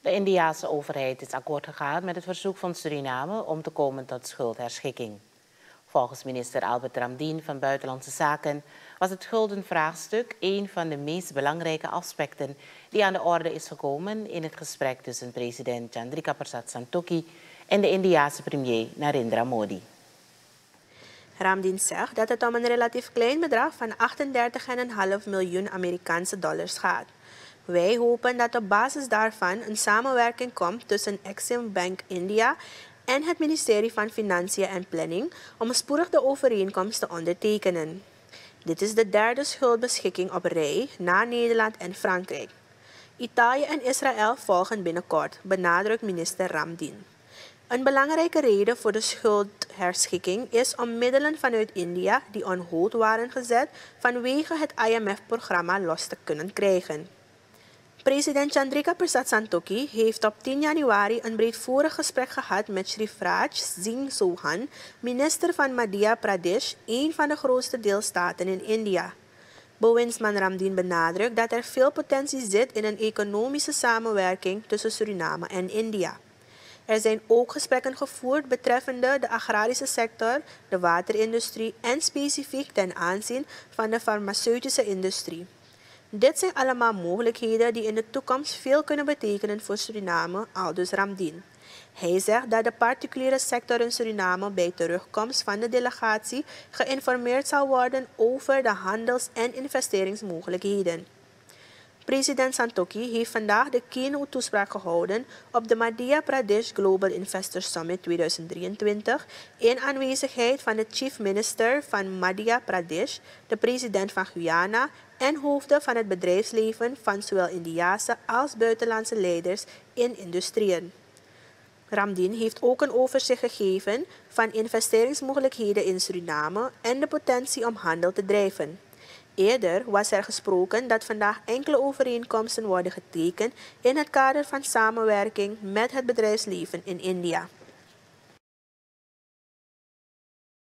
De Indiase overheid is akkoord gegaan met het verzoek van Suriname om te komen tot schuldherschikking. Volgens minister Albert Ramdien van Buitenlandse Zaken was het schuldenvraagstuk een van de meest belangrijke aspecten die aan de orde is gekomen in het gesprek tussen president Chandrika Persat Santokhi en de Indiase premier Narendra Modi. Ramdien zegt dat het om een relatief klein bedrag van 38,5 miljoen Amerikaanse dollars gaat. Wij hopen dat op basis daarvan een samenwerking komt tussen Exim Bank India en het ministerie van Financiën en Planning om spoedig de overeenkomst te ondertekenen. Dit is de derde schuldbeschikking op rij na Nederland en Frankrijk. Italië en Israël volgen binnenkort, benadrukt minister Ramdien. Een belangrijke reden voor de schuldherschikking is om middelen vanuit India die on hold waren gezet vanwege het IMF-programma los te kunnen krijgen. President Chandrika Persat Santokhi heeft op 10 januari een breedvoerig gesprek gehad met Shivraj Singh Chauhan, minister van Madhya Pradesh, een van de grootste deelstaten in India. Bewindsman Ramdien benadrukt dat er veel potentie zit in een economische samenwerking tussen Suriname en India. Er zijn ook gesprekken gevoerd betreffende de agrarische sector, de waterindustrie en specifiek ten aanzien van de farmaceutische industrie. Dit zijn allemaal mogelijkheden die in de toekomst veel kunnen betekenen voor Suriname, aldus Ramdien. Hij zegt dat de particuliere sector in Suriname bij terugkomst van de delegatie geïnformeerd zal worden over de handels- en investeringsmogelijkheden. President Santokhi heeft vandaag de keynote-toespraak gehouden op de Madhya Pradesh Global Investors Summit 2023 in aanwezigheid van de Chief Minister van Madhya Pradesh, de president van Guyana en hoofden van het bedrijfsleven van zowel Indiase als buitenlandse leiders in industrieën. Ramdien heeft ook een overzicht gegeven van investeringsmogelijkheden in Suriname en de potentie om handel te drijven. Eerder was er gesproken dat vandaag enkele overeenkomsten worden getekend in het kader van samenwerking met het bedrijfsleven in India.